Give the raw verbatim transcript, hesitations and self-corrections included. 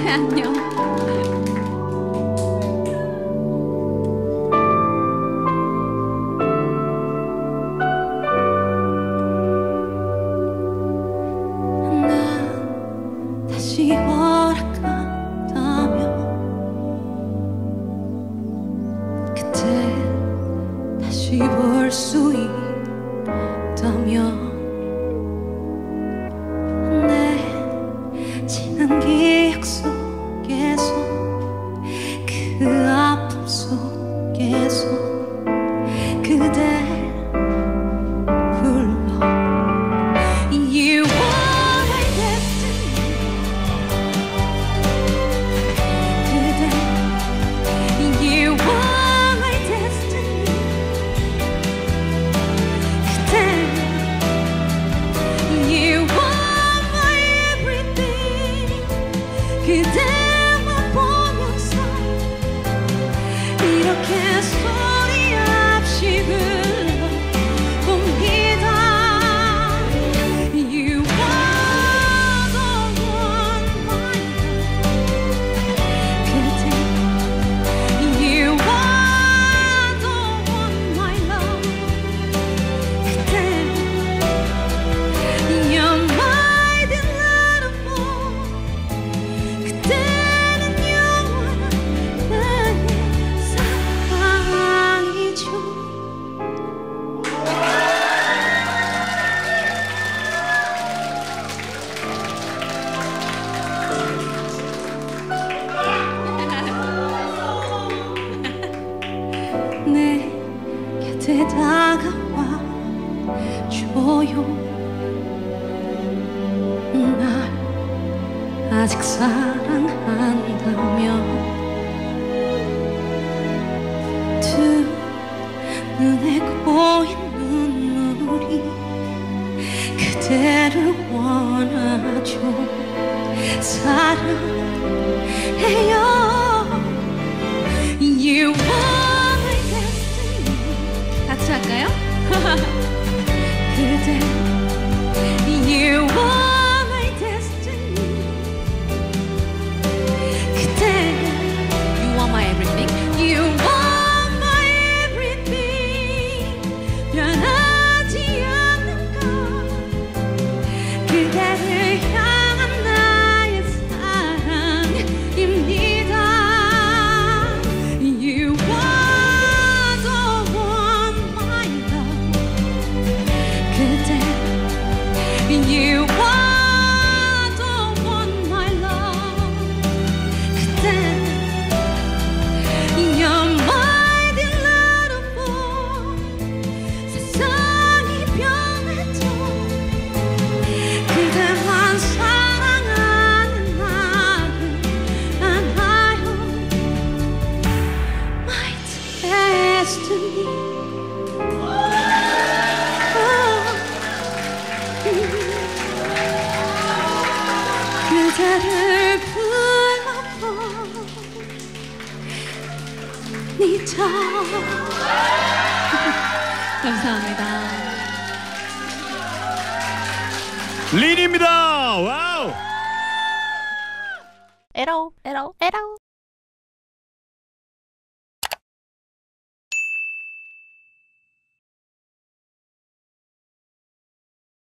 안녕. 난 다시 허락한다면 그때 다시 볼 수 있다면 지난 기억 속에서 그 아픔 속에서 그대 불러 You are my destiny 그대 You are my destiny 그대 You are my everything 그대만 보면서 이렇게 소리 없이 불러봅니다. You are the one my love 그대 You are the one my love 그대 You're my delightful 그대는 영원한 나의 사랑이죠. 내 곁에 다가와 줘요. 날 아직 사랑한다면 두 눈에 고인 눈물이 그대를 원하죠. 사랑해요. You are my destiny 같이 할까요? 그대 You are my destiny 그대 You are my everything. You are my everything 변하지 않는 것 그대를 향한 나의 사랑입니다. You are the one my love 그대 You are the one my love 그대 You're my delightful 세상이 변해도 그대만 사랑하는 나를 안아요. My destiny 그대를 불러봅니다. 감사합니다. 린입니다. 와우. 에러 에러 에러